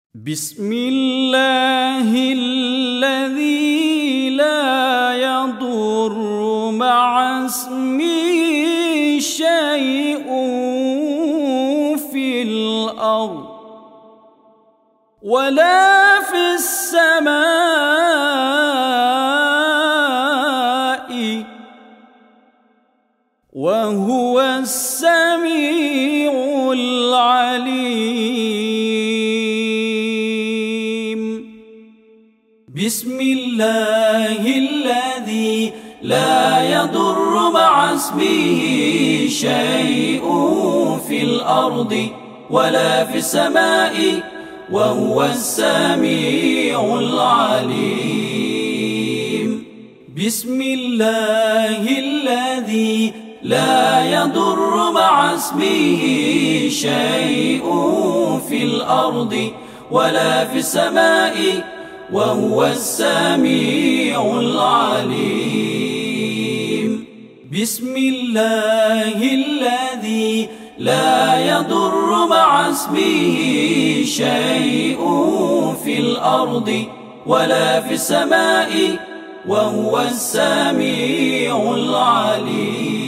بسم الله الذي لا يضر مع اسمه شيء في الأرض ولا في السماء وهو السميع العليم. بسم الله الذي لا يضر مع اسمه شيء في الأرض ولا في السماء وهو السميع العليم. بسم الله الذي لا يضر مع اسمه شيء في الأرض ولا في السماء وهو السميع العليم. بسم الله الذي لا يضر مع اسمه شيء في الأرض ولا في السماء وهو السميع العليم.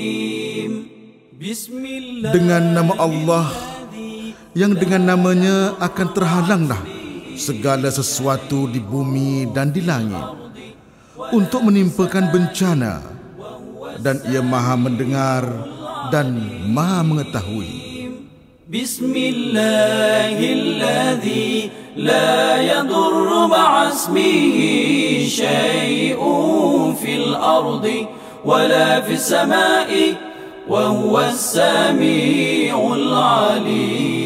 Dengan nama Allah yang dengan namanya akan terhalanglah segala sesuatu di bumi dan di langit untuk menimpakan bencana, dan Ia Maha mendengar dan Maha mengetahui. Bismillahilladzi la yadurru ma'a ismihi syai'un fil ardi wala fis sama'i wa huwa as-sami'ul 'alim.